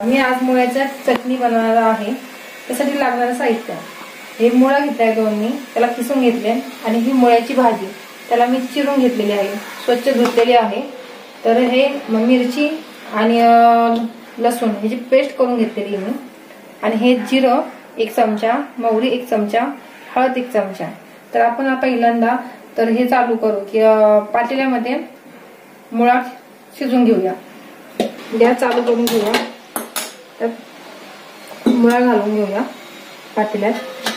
मी आज मुळ्याची चटणी बनवणार आहे। त्यासाठी लागणारे साहित्य हे मुळा घेतलाय 2 मी त्याला किसून घेतले आणि ही मुळ्याची भाजी त्याला मी चिरून घेतलेली आहे, स्वच्छ धुतलेली आहे। तर हे मिरची आणि लसूण ह्याची पेस्ट करून घेतलेली मी आणि हे जिरं 1 चमचा, मोहरी 1 चमचा, हळद 1 चमचा। तर आपण पहिल्यांदा तर हे चालू करू की पातेल्यामध्ये मुळा शिजून घेऊया। गॅस चालू करून घेऊया, त्यात मुळा घालून घेऊया पातेल्यात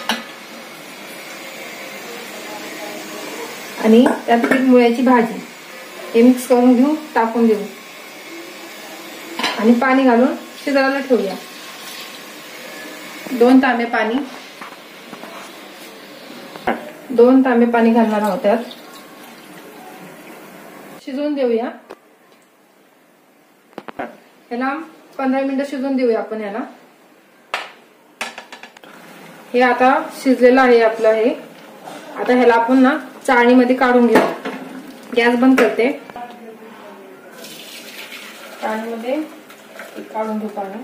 आणि त्यात मुळ्याची भाजी हे मिक्स करून घेऊ, टाकून देऊ आणि पाणी घालून शिजायला ठेवूया। 2 तांबे पाणी घालणार आहोत, त्यात शिजवून देऊया। याला 15 मिनिटं शिजवून देऊया आपण याला। हे आता शिजलेलं आहे आपलं हे। आता ह्याला आपण ना चाळणीमध्ये काढून घेऊ। गॅस बंद करते, चाळणीमध्ये काढून घेऊ पाणी।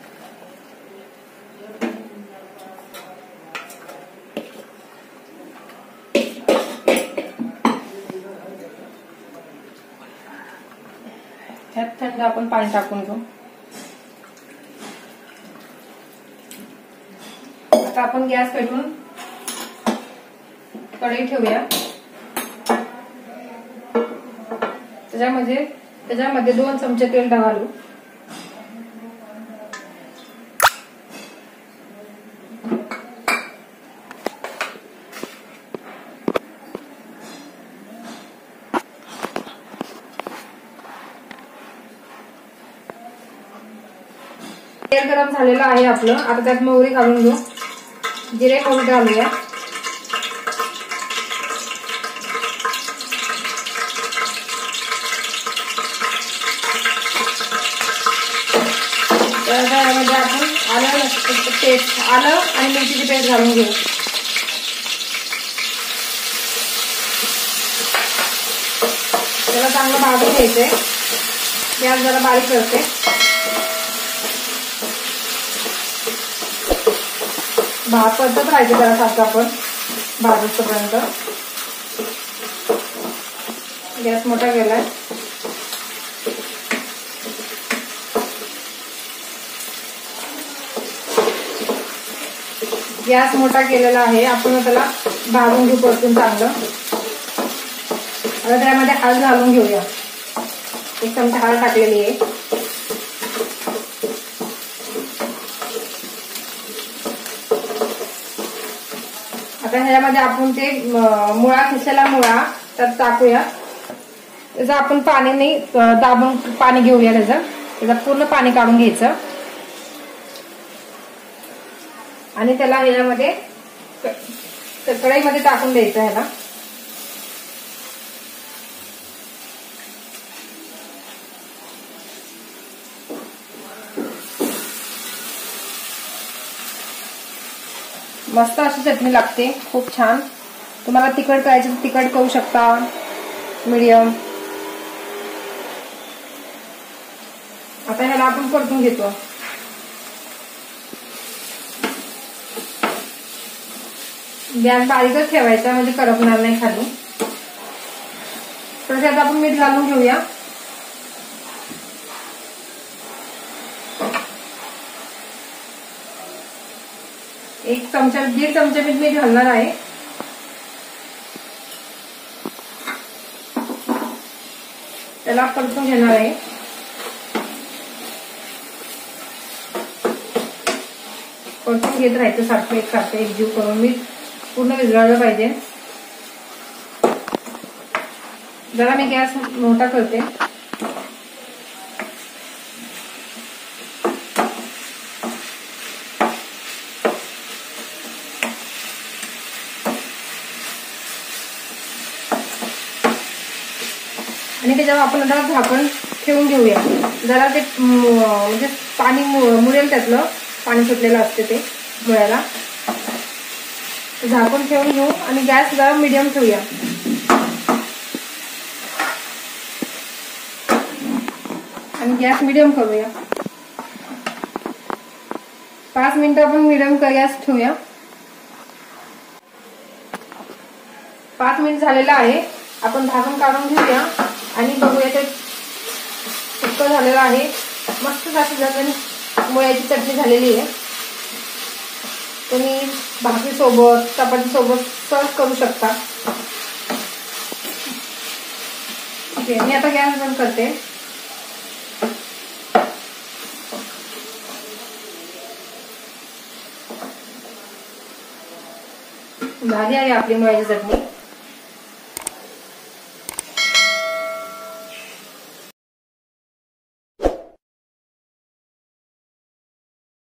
त्यात थंड आपण पाणी टाकून घेऊ। आता आपण गॅस पेटवून कढई ठेवूया। त्याच्यामध्ये 2 चमचे तेल घालू। तेल गरम झालेलं आहे आपलं। आता त्यात मोहरी घालून घेऊ, जिरे मोहरी घालूया। त्यामध्ये आपण आलं आणि मिरचीची पेस्ट घालून घेऊ। त्याला चांगलं भाजून घ्यायचंय। गॅस जरा बारीक करते। परतत राहायचं जरा सारखं आपण भाजूपर्यंत। गॅस मोठा केलाय। गॅस मोठा केलेला आहे, आपण त्याला भाजून घेऊ परतून चांगलं। आता त्यामध्ये हळद घालून घेऊया। 1 चमचा हळद टाकलेली आहे। आता ह्यामध्ये आपण ते मुळा खिसलेला मुळा त्यात टाकूया। त्याचं आपण पाणी नाही दाबून पाणी घेऊया, त्याचं पूर्ण पाणी काढून घ्यायचं आणि त्याला ह्याच्यामध्ये कढईमध्ये टाकून द्यायचं। ह्याला मस्त अशी चटणी लागते, खूप छान। तुम्हाला तिखट करायचं तर तिखट करू शकता, मीडियम। आता ह्याला आपण परतून घेतो। गॅस बारीकच ठेवायचा म्हणजे करपणार नाही खाली। तर त्यात आपण मीठ घालून घेऊया। एक चमचा 1.5 चमचा मीठ घालणार आहे। त्याला परतून घेणार आहे। परतून घेत राहायचं सारखं एकजीव करून। मीठ पूर्ण विरघळलं पाहिजे। जरा मी गॅस मोठा करते। आणि त्याच्यावर आपण आता झाकण ठेवून घेऊया। जरा ते म्हणजे पाणी मुरेल, त्यातलं पाणी सुटलेलं असते ते मुळ्याला। झाकून ठेवून घेऊ आणि गॅस जरा मीडियम ठेवूया। आणि गॅस मीडियम करूया। 5 मिनिटं आपण मीडियम गॅस ठेवूया. 5 मिनिट झालेलं आहे. आपण झाकण काढून घेऊया आणि बघूया ते सुक्क झालेलं आहे. मस्त अशी झणझणीत मुळ्याची चटणी झालेली आहे. तुम्ही भाकरी सोबत चपाती सोबत सर्व करू शकता. ठीक आहे, मी आता गॅस बंद करते. झाली आहे आपली मुळ्याची चटणी.